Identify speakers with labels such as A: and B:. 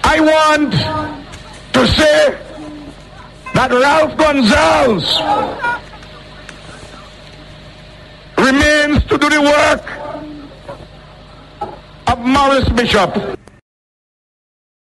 A: I want to say that Ralph Gonsalves remains to do the work of Maurice Bishop.